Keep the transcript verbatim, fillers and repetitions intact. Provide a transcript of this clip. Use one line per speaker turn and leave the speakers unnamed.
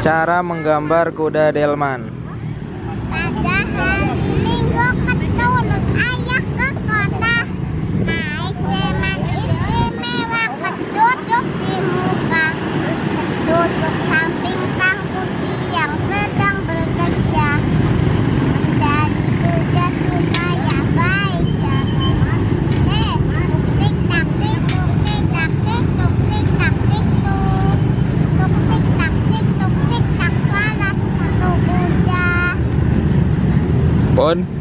Cara menggambar kuda delman.
Pada hari Minggu keturut ayah ke kota, naik delman istimewa, keduduk di muka, duduk samping sang putri yang sedang bekerja. Dari kuda supaya baik jalan. Eh, tik tak tik tuk tik tak tik tuk tik tak tik tuk, tuk tik tak tik tuk tik tak suara satu kuda.
Pun